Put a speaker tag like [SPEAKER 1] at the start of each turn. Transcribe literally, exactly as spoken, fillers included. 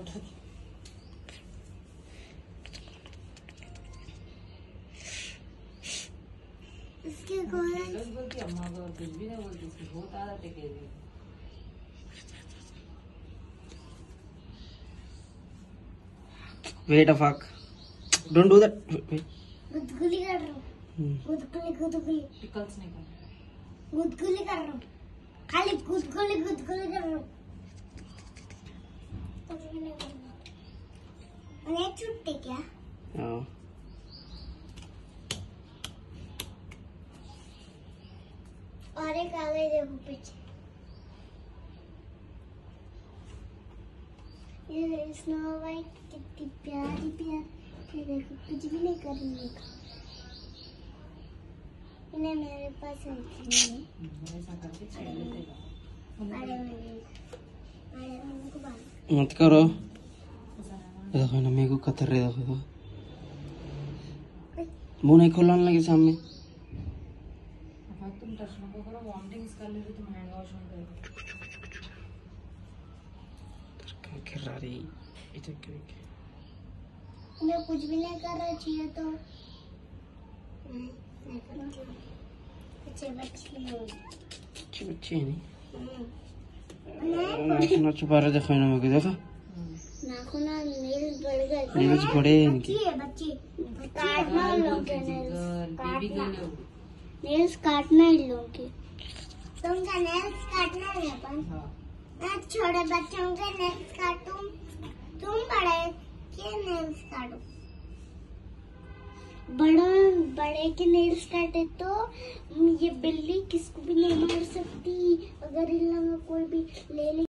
[SPEAKER 1] इसके कोई
[SPEAKER 2] बोलती अम्मा को कुछ भी नहीं बोलती, इसकी बहुत आदत है कह रही।
[SPEAKER 3] Wait a fuck. Don't do that. Wait.
[SPEAKER 1] गुदगुली कर रहा हूँ, गुदगुली गुदगुली
[SPEAKER 2] टिकल्स नहीं करना।
[SPEAKER 1] गुदगुली कर रहा हूँ, खाली गुदगुली गुदगुली कर रहा हूँ। अरे छुट्टी क्या?
[SPEAKER 3] हाँ।
[SPEAKER 1] और एक आ गई देखो पीछे। ये स्नो वाइट कितनी प्यारी प्यारी, देखो कुछ भी नहीं कर रही है। इन्हें मेरे पास है
[SPEAKER 2] ऐसा करके छेड़ लेते हैं।
[SPEAKER 1] अरे मेरे अरे उनको बाल
[SPEAKER 3] मत करो। देखो ना मेरे को कतर रहे, देखो मुंह नहीं खोलने लगे सामने।
[SPEAKER 2] तुम टच मत करो, वॉमिटिंग्स कर ले रही, तुम हैंड वॉश मत करो।
[SPEAKER 3] गिर रही इधर क्यों?
[SPEAKER 1] मैं कुछ भी नहीं कर रहा चाहिए तो नहीं नहीं कर रहा। अच्छे बच्चे हैं,
[SPEAKER 3] अच्छे बच्चे हैं नहीं।
[SPEAKER 1] नहीं
[SPEAKER 3] ना छुपा रहे, देखो ना मेरे को, देखो
[SPEAKER 1] नाखून नेल्स बढ़ गए।
[SPEAKER 3] नेल्स बड़े हैं इनके।
[SPEAKER 1] बच्ची है बच्ची, काटना इन लोगों के नेल्स,
[SPEAKER 2] बेबी
[SPEAKER 1] काटना
[SPEAKER 2] गर्ल।
[SPEAKER 1] नेल्स काटना इन लोगों के। तुमका नेल्स काटना है अपन?
[SPEAKER 2] हाँ।
[SPEAKER 1] मैं छोटे बच्चों के नेल्स काटूं, तुम बड़े के नेल्स काटो। बड़ा बड़े के नेल्स काटे तो ये बिल्ली किसको भी नहीं मार सकती, अगर इन लोगों कोई भी ले ले।